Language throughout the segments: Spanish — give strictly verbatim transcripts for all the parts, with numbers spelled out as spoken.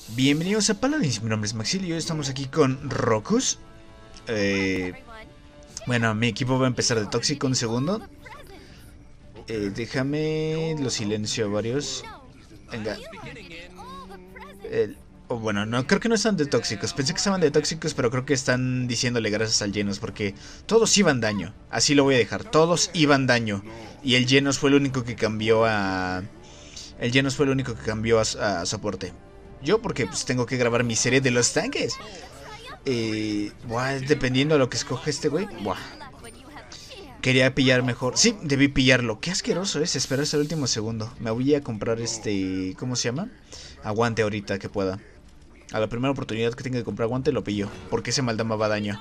Bienvenidos a Paladins, mi nombre es Maxil y hoy estamos aquí con Rokus. Eh, bueno, mi equipo va a empezar de tóxico un segundo. Eh, déjame, lo silencio a varios. Venga. El, oh, bueno, no, creo que no están de tóxicos. Pensé que estaban de tóxicos, pero creo que están diciéndole gracias al Genos, porque todos iban daño. Así lo voy a dejar, todos iban daño. Y el Genos fue el único que cambió a... El Genos fue el único que cambió a, a soporte. Yo porque pues tengo que grabar mi serie de los tanques. Eh, buah, dependiendo de lo que escoge este güey. Buah. Quería pillar mejor. Sí, debí pillarlo. Qué asqueroso es esperar hasta el último segundo. Me voy a comprar este... ¿Cómo se llama? Aguante ahorita que pueda. A la primera oportunidad que tenga de comprar aguante lo pillo. Porque ese maldama va a daño.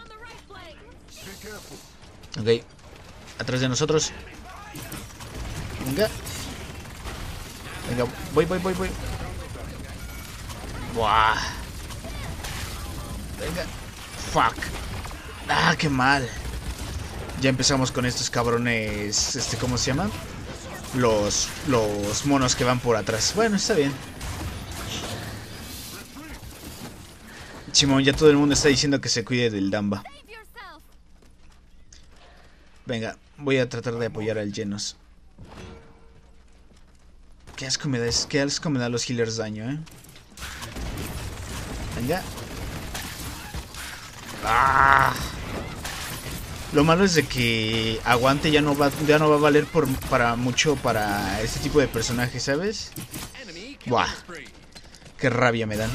Ok. Atrás de nosotros. Venga. Venga, voy, voy, voy, voy. Buah. Venga. Fuck. Ah, qué mal. Ya empezamos con estos cabrones. Este, ¿cómo se llaman? Los, los monos que van por atrás. Bueno, está bien. Simón, ya todo el mundo está diciendo que se cuide del Damba. Venga, voy a tratar de apoyar al Genos. Qué asco me da, qué asco me da los healers daño, eh. Venga. ¡Ah! Lo malo es de que aguante ya no va, ya no va a valer por, para mucho para este tipo de personajes, ¿sabes? Buah. Qué rabia me dan.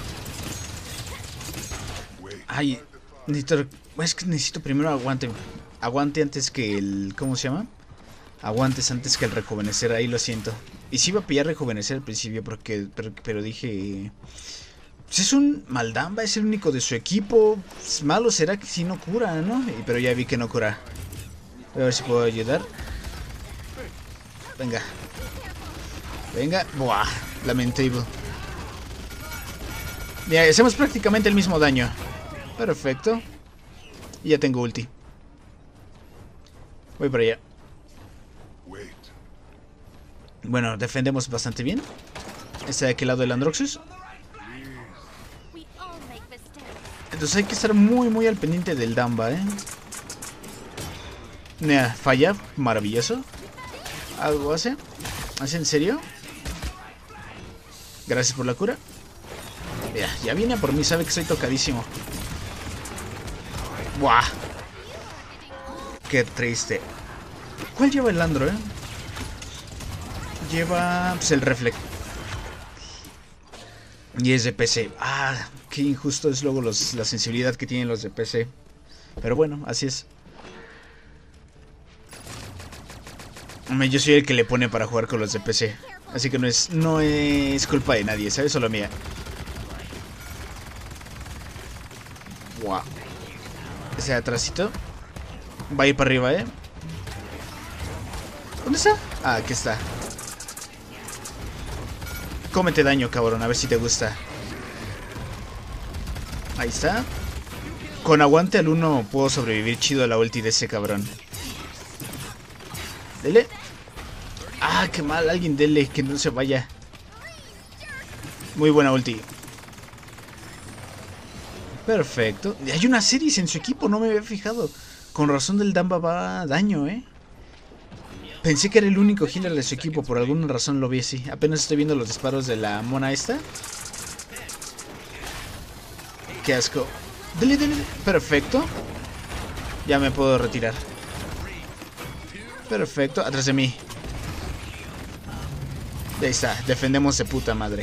Ay, necesito, es que necesito primero aguante. Aguante antes que el, ¿cómo se llama? Aguantes antes que el rejuvenecer, ahí lo siento. Y sí iba a pillar rejuvenecer al principio, porque, pero, pero dije... Pues es un Maldamba, es el único de su equipo. Pues malo será que si no cura, ¿no? Y, pero ya vi que no cura. Voy a ver si puedo ayudar. Venga. Venga. Buah, lamentable. Mira, hacemos prácticamente el mismo daño. Perfecto. Y ya tengo ulti. Voy para allá. Bueno, defendemos bastante bien. Está de aquel lado el Androxus. Entonces hay que estar muy muy al pendiente del Damba, eh. Nah, falla, maravilloso. Algo hace. ¿Hace en serio? Gracias por la cura. Ya, ya viene a por mí, sabe que soy tocadísimo. Buah. Qué triste. ¿Cuál lleva el Andro, eh? Lleva pues, el Reflect. Y es de P C. Ah, qué injusto es luego los, la sensibilidad que tienen los de P C. Pero bueno, así es. Yo soy el que le pone para jugar con los de P C. Así que no es, no es culpa de nadie, ¿sabes? Solo mía. Wow. Ese atrásito va a ir para arriba, ¿eh? ¿Dónde está? Ah, aquí está. Cómete daño, cabrón, a ver si te gusta. Ahí está. Con aguante al uno puedo sobrevivir chido a la ulti de ese cabrón. Dele. Ah, qué mal, alguien dele, que no se vaya. Muy buena ulti. Perfecto. Hay una Series en su equipo, no me había fijado. Con razón del Damba va a daño, eh. Pensé que era el único healer de su equipo, por alguna razón lo vi así. Apenas estoy viendo los disparos de la mona esta. Qué asco. Dele, dele. Perfecto. Ya me puedo retirar. Perfecto, atrás de mí. Ahí está, defendemos de puta madre.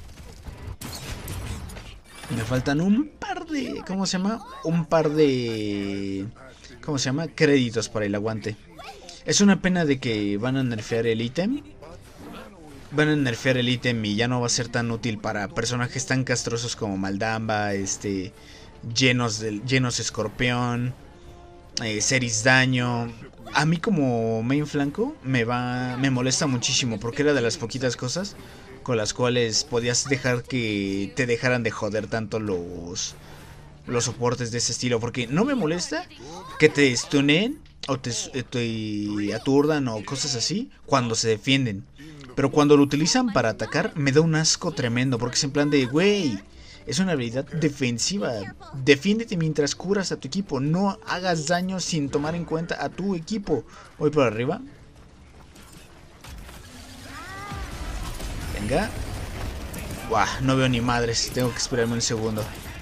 Me faltan un par de... ¿Cómo se llama? Un par de... ¿Cómo se llama? Créditos para el aguante. Es una pena de que van a nerfear el ítem. Van a nerfear el ítem y ya no va a ser tan útil para personajes tan castrosos como Maldamba, este, llenos de, llenos escorpión, eh, Series daño. A mí como main flanco me va, me molesta muchísimo porque era de las poquitas cosas con las cuales podías dejar que te dejaran de joder tanto los los soportes de ese estilo, porque no me molesta que te stunen o te, te aturdan o cosas así cuando se defienden. Pero cuando lo utilizan para atacar me da un asco tremendo, porque es en plan de, güey, Es una habilidad defensiva. Defiéndete mientras curas a tu equipo. No hagas daño sin tomar en cuenta a tu equipo. Voy por arriba. Venga. Buah, no veo ni madres. Tengo que esperarme un segundo.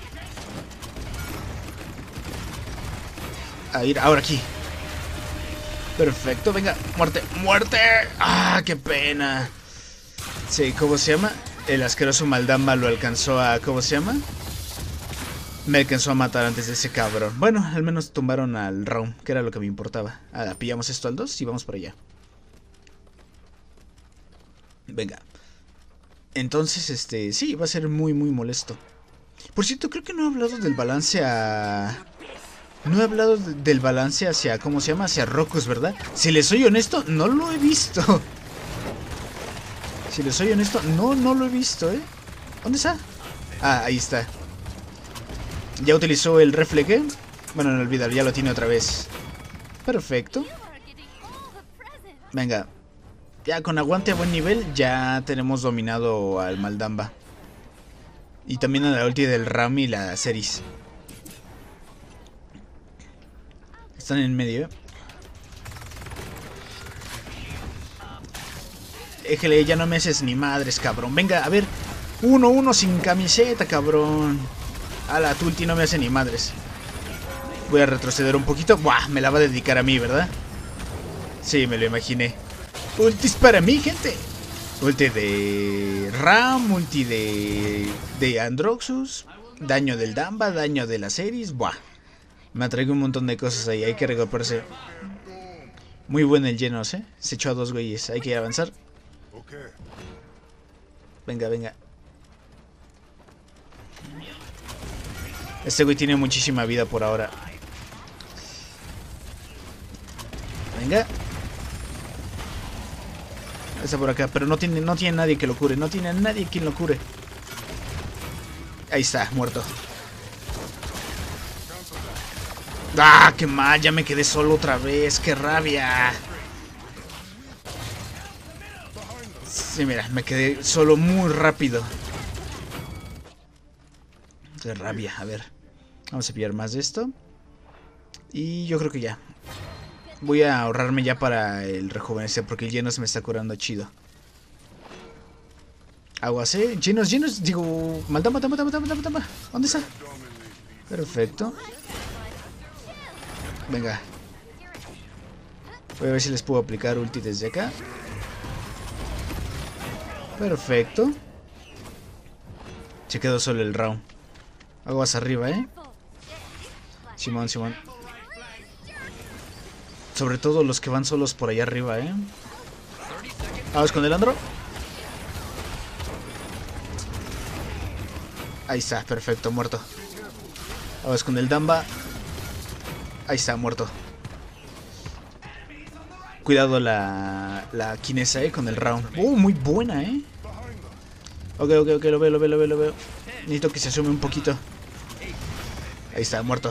A ir ahora aquí. Perfecto, venga. Muerte, muerte. Ah, qué pena. Sí, ¿cómo se llama? El asqueroso Maldamba lo alcanzó a... ¿Cómo se llama? Me alcanzó a matar antes de ese cabrón. Bueno, al menos tumbaron al round, que era lo que me importaba. Ahora, pillamos esto al dos y vamos para allá. Venga. Entonces, este... sí, va a ser muy, muy molesto. Por cierto, creo que no he hablado del balance a... No he hablado del balance hacia... ¿Cómo se llama? Hacia Rokus, ¿verdad? Si les soy honesto, no lo he visto. Si les soy honesto, no, no lo he visto, ¿eh? ¿Dónde está? Ah, ahí está. Ya utilizó el refleje. Bueno, no olvidar, ya lo tiene otra vez. Perfecto. Venga. Ya con aguante a buen nivel, ya tenemos dominado al Maldamba. Y también a la ulti del Ram y la Ceris. Están en medio, ¿eh? Éjele, ya no me haces ni madres, cabrón. Venga, a ver. Uno, uno sin camiseta, cabrón. Ala, tu ulti no me hace ni madres. Voy a retroceder un poquito. Buah, me la va a dedicar a mí, ¿verdad? Sí, me lo imaginé. Ultis para mí, gente. Ulti de Ram, ulti de, de Androxus. Daño del Damba, daño de la Ceris. Buah. Me atraigo un montón de cosas ahí. Hay que recuperarse. Muy bueno el Genos, ¿eh? Se echó a dos güeyes. Hay que avanzar. Venga, venga. Este güey tiene muchísima vida por ahora. Venga. Está por acá, pero no tiene, no tiene nadie que lo cure. No tiene nadie quien lo cure. Ahí está, muerto. ¡Ah, qué mal! Ya me quedé solo otra vez. ¡Qué rabia! Sí, mira, me quedé solo muy rápido. Qué rabia, a ver. Vamos a pillar más de esto. Y yo creo que ya. Voy a ahorrarme ya para el rejuvenecer, porque el Genos me está curando chido. Aguas, eh. Genos, Genos, digo... Maldamba, Maldamba, Maldamba, Maldamba. ¿Dónde está? Perfecto. Venga. Voy a ver si les puedo aplicar ulti desde acá. Perfecto. Se quedó solo el round. Aguas arriba, eh. Simón, Simón. Sobre todo los que van solos por allá arriba, eh. Vamos con el Andro. Ahí está, perfecto, muerto. Vamos con el Damba. Ahí está, muerto. Cuidado la, la Kinesa, eh, con el round. Uh, muy buena, eh. Ok, ok, ok, lo veo, lo veo, lo veo, lo veo. Necesito que se asume un poquito. Ahí está, muerto.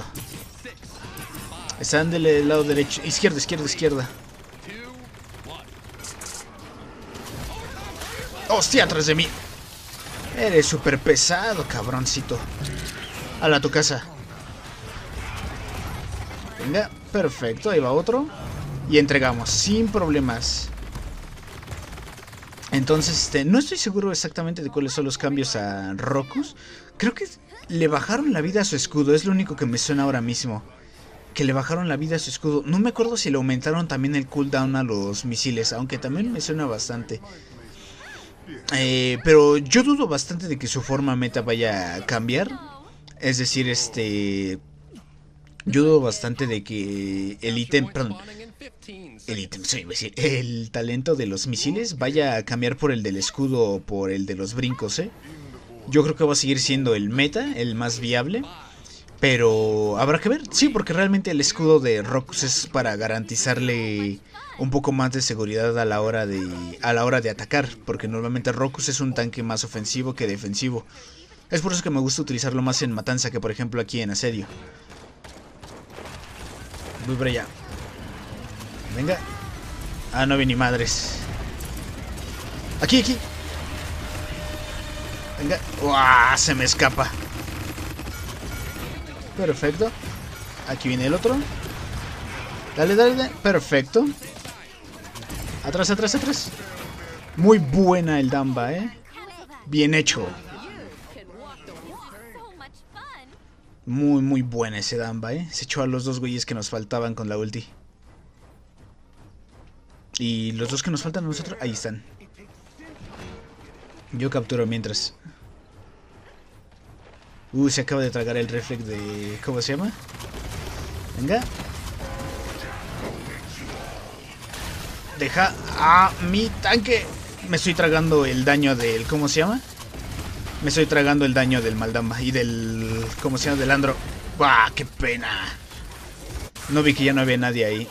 Están del lado derecho. Izquierda, izquierda, izquierda. ¡Hostia, atrás de mí! Eres súper pesado, cabroncito. Hala, a tu casa. Venga, perfecto, ahí va otro. Y entregamos, sin problemas. Entonces, este, no estoy seguro exactamente de cuáles son los cambios a Rokus. Creo que le bajaron la vida a su escudo, es lo único que me suena ahora mismo. Que le bajaron la vida a su escudo. No me acuerdo si le aumentaron también el cooldown a los misiles, aunque también me suena bastante. Eh, pero yo dudo bastante de que su forma meta vaya a cambiar. Es decir, este... Yo dudo bastante de que el ítem, perdón, el ítem, sí, decir, el talento de los misiles vaya a cambiar por el del escudo o por el de los brincos, ¿eh? Yo creo que va a seguir siendo el meta, el más viable. Pero habrá que ver, sí, porque realmente el escudo de Rokus es para garantizarle un poco más de seguridad a la hora de a la hora de atacar, porque normalmente Rokus es un tanque más ofensivo que defensivo. Es por eso que me gusta utilizarlo más en matanza que por ejemplo aquí en asedio. Voy para allá. Venga. Ah, no vi ni madres. Aquí, aquí. Venga. ¡Uah! Se me escapa. Perfecto. Aquí viene el otro. Dale, dale, dale. Perfecto. Atrás, atrás, atrás. Muy buena el Damba, eh. Bien hecho. Muy, muy buena ese Damba, eh. Se echó a los dos güeyes que nos faltaban con la ulti. Y los dos que nos faltan a nosotros, ahí están. Yo capturo mientras. Uh, se acaba de tragar el reflex de... ¿Cómo se llama? Venga. Deja a mi tanque. Me estoy tragando el daño del... ¿Cómo se llama? Me estoy tragando el daño del Maldamba y del... ¿Cómo se llama? Del Andro. ¡Bah! ¡Qué pena! No vi que ya no había nadie ahí.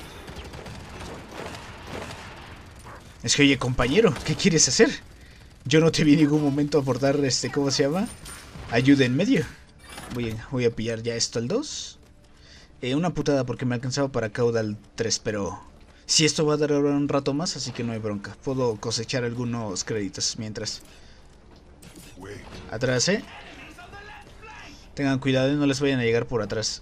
Es que, oye, compañero, ¿qué quieres hacer? Yo no te vi en ningún momento aportar, este... ¿Cómo se llama? Ayuda en medio. Voy a, voy a pillar ya esto al dos. Eh, una putada porque me alcanzaba para Caudal tres, pero... Si esto va a dar ahora un rato más, así que no hay bronca. Puedo cosechar algunos créditos mientras. Atrás, eh. Tengan cuidado y no les vayan a llegar por atrás.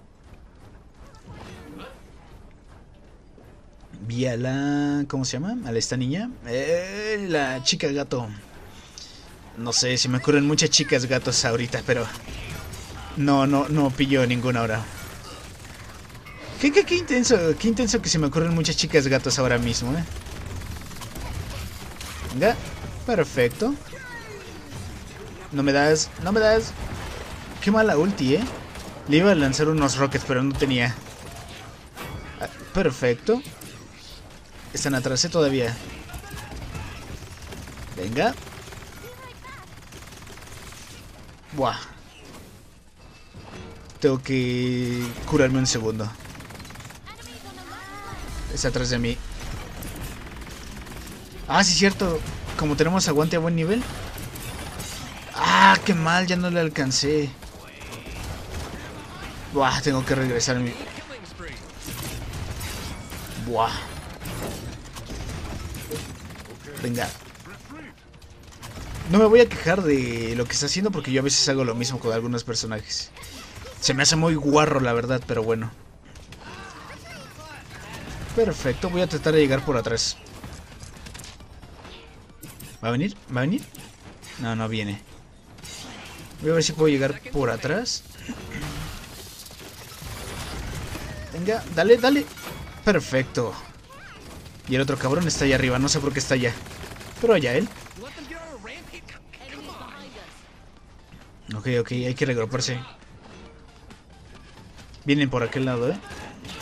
Vi a la... ¿Cómo se llama? A la esta niña. Eh, la chica gato. No sé, si me ocurren muchas chicas gatos ahorita, pero... No, no, no pillo ninguna ahora. Qué, qué, qué intenso, qué intenso que se me ocurren muchas chicas gatos ahora mismo, eh. Venga, perfecto. No me das, no me das. Qué mala ulti, eh. Le iba a lanzar unos rockets, pero no tenía. Ah, perfecto. Están atrás, eh, todavía. Venga. Buah. Tengo que curarme un segundo. Está atrás de mí. Ah, sí, cierto. Como tenemos aguante a buen nivel. Ah, qué mal, ya no le alcancé. Buah, tengo que regresar a mi... Buah. Venga. No me voy a quejar de lo que está haciendo porque yo a veces hago lo mismo con algunos personajes. Se me hace muy guarro, la verdad, pero bueno. Perfecto, voy a tratar de llegar por atrás. ¿Va a venir? ¿Va a venir? No, no viene. Voy a ver si puedo llegar por atrás. Venga, dale, dale. Perfecto. Y el otro cabrón está allá arriba, no sé por qué está allá. Pero allá él. Ok, ok, hay que regruparse. Vienen por aquel lado, eh.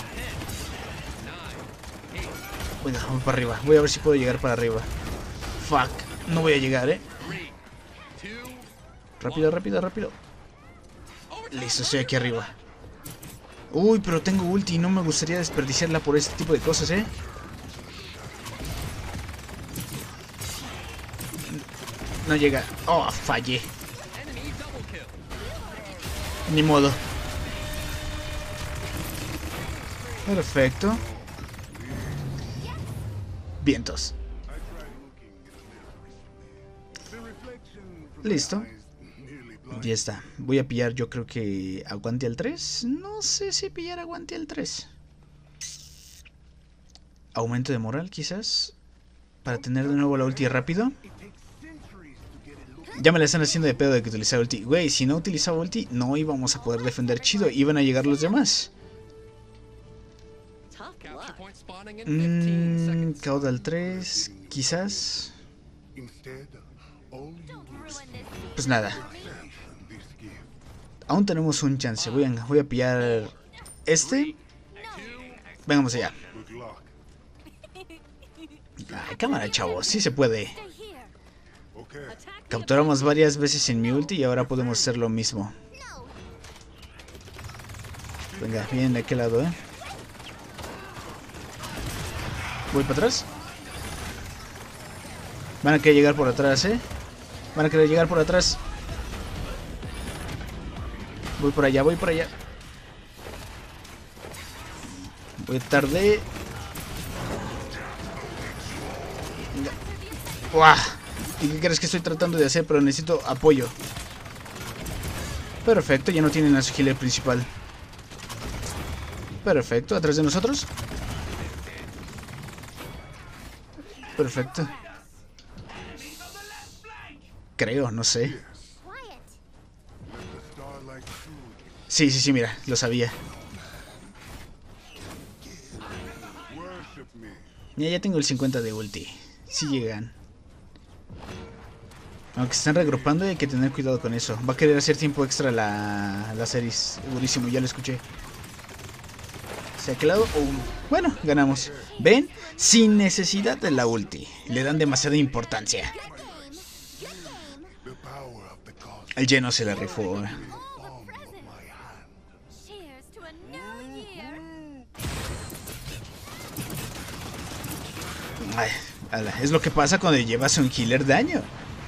Venga, vamos para arriba. Voy a ver si puedo llegar para arriba. Fuck, no voy a llegar, eh. Rápido, rápido, rápido. Listo, estoy aquí arriba. Uy, pero tengo ulti y no me gustaría desperdiciarla por este tipo de cosas, eh. No llega. Oh, fallé. Ni modo. Perfecto. Vientos. Listo. Ya está. Voy a pillar, yo creo que aguante al tres. No sé si pillar aguante al tres. Aumento de moral, quizás. Para tener de nuevo la ulti rápido. Ya me la están haciendo de pedo de que utilizaba ulti. Güey, si no utilizaba ulti, no íbamos a poder defender chido. Iban a llegar los demás. Mmm, Caudal tres, quizás. Pues nada. Aún tenemos un chance. Voy a, voy a pillar este. Vengamos allá. Ay, cámara, chavos. Sí se puede. Capturamos varias veces en mi ulti y ahora podemos hacer lo mismo. Venga, bien de aquel lado, eh. Voy para atrás. Van a querer llegar por atrás, eh. Van a querer llegar por atrás. Voy por allá, voy por allá. Voy tarde. Venga. ¡Uah! ¿Y qué crees que estoy tratando de hacer? Pero necesito apoyo. Perfecto, ya no tienen a su healer principal. Perfecto, atrás de nosotros. Perfecto. Creo, no sé. Sí, sí, sí, mira, lo sabía. Ya, ya tengo el cincuenta de ulti. Si llegan. Aunque se están reagrupando y hay que tener cuidado con eso. Va a querer hacer tiempo extra la, la serie. Segurísimo, ya lo escuché. ¿Hacia qué lado? Oh, bueno, ganamos. ¿Ven? Sin necesidad de la ulti. Le dan demasiada importancia. El lleno se la rifó. Ay, ala, es lo que pasa cuando llevas un healer daño.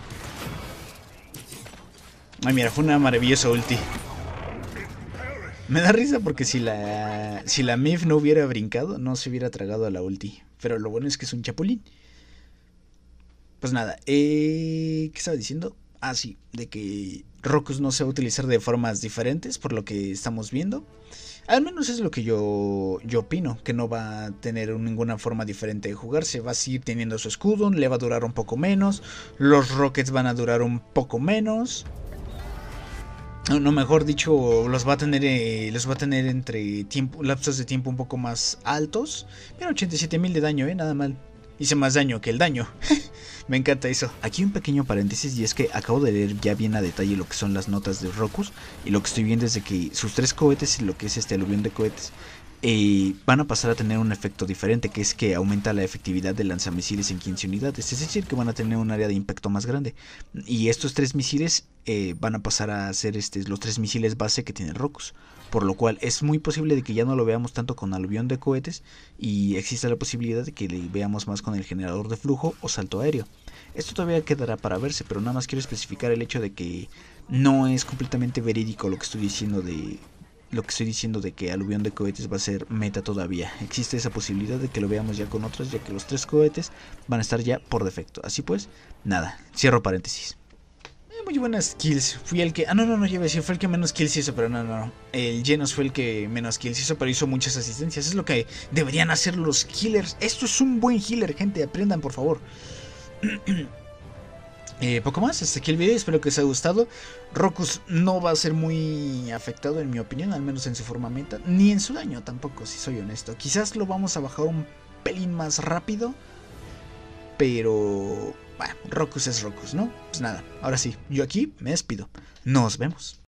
Ay, mira, fue una maravillosa ulti. Me da risa porque si la si la Mif no hubiera brincado, no se hubiera tragado a la ulti. Pero lo bueno es que es un chapulín. Pues nada, eh, ¿qué estaba diciendo? Ah, sí, de que Rokus no se va a utilizar de formas diferentes, por lo que estamos viendo. Al menos es lo que yo, yo opino, que no va a tener ninguna forma diferente de jugarse. Va a seguir teniendo su escudo, le va a durar un poco menos. Los rockets van a durar un poco menos. No, no, mejor dicho, los va a tener eh, los va a tener entre tiempo, lapsos de tiempo un poco más altos. Mira, ochenta y siete mil de daño, eh, nada mal. Hice más daño que el daño. Me encanta eso. Aquí un pequeño paréntesis, y es que acabo de leer ya bien a detalle lo que son las notas de Rokus. Y lo que estoy viendo es de que sus tres cohetes y lo que es este aluvión de cohetes eh, van a pasar a tener un efecto diferente, que es que aumenta la efectividad de lanzamisiles en quince unidades. Es decir, que van a tener un área de impacto más grande. Y estos tres misiles eh, van a pasar a ser este, los tres misiles base que tiene Rokus. Por lo cual es muy posible de que ya no lo veamos tanto con aluvión de cohetes y exista la posibilidad de que le veamos más con el generador de flujo o salto aéreo. Esto todavía quedará para verse, pero nada más quiero especificar el hecho de que no es completamente verídico lo que estoy diciendo de lo que estoy diciendo de que aluvión de cohetes va a ser meta todavía. Existe esa posibilidad de que lo veamos ya con otros, ya que los tres cohetes van a estar ya por defecto. Así pues, nada, cierro paréntesis. Muy buenas kills. Fui el que... Ah, no, no, no, ya iba a decir, fue el que menos kills hizo, pero no, no, no. El Genos fue el que menos kills hizo, pero hizo muchas asistencias. Es lo que deberían hacer los healers. Esto es un buen healer, gente. Aprendan, por favor. eh, poco más, hasta aquí el video. Espero que os haya gustado. Rokus no va a ser muy afectado, en mi opinión, al menos en su forma meta. Ni en su daño tampoco, si soy honesto. Quizás lo vamos a bajar un pelín más rápido, pero... bueno, Rokus es Rokus, ¿no? Pues nada, ahora sí, yo aquí me despido. Nos vemos.